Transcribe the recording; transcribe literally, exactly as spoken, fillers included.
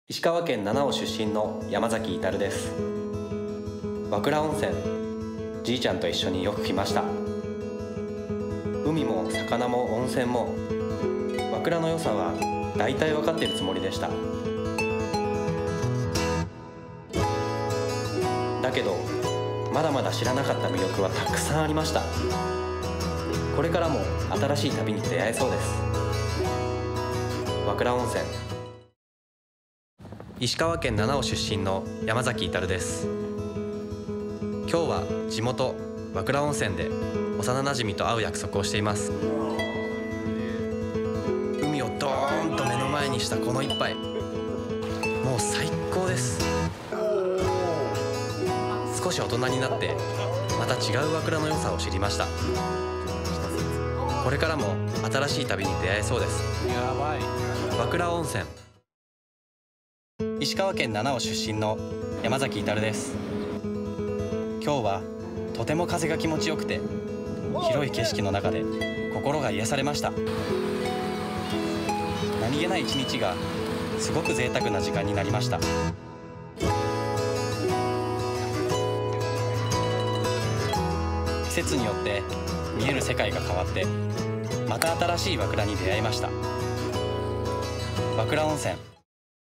石川県七尾出身の山崎至です。和倉温泉、じいちゃんと一緒によく来ました。海も魚も温泉も和倉の良さは大体分かっているつもりでした。だけどまだまだ知らなかった魅力はたくさんありました。これからも新しい旅に出会えそうです。和倉温泉。石川県七尾出身の山崎至です。今日は地元和倉温泉で幼なじみと会う約束をしています。海をドーンと目の前にしたこの一杯、もう最高です。少し大人になってまた違う和倉の良さを知りました。これからも新しい旅に出会えそうです。和倉温泉。石川県七尾出身の山崎至です。今日はとても風が気持ちよくて広い景色の中で心が癒されました。何気ない一日がすごく贅沢な時間になりました。季節によって見える世界が変わってまた新しい和倉に出会いました。和倉温泉。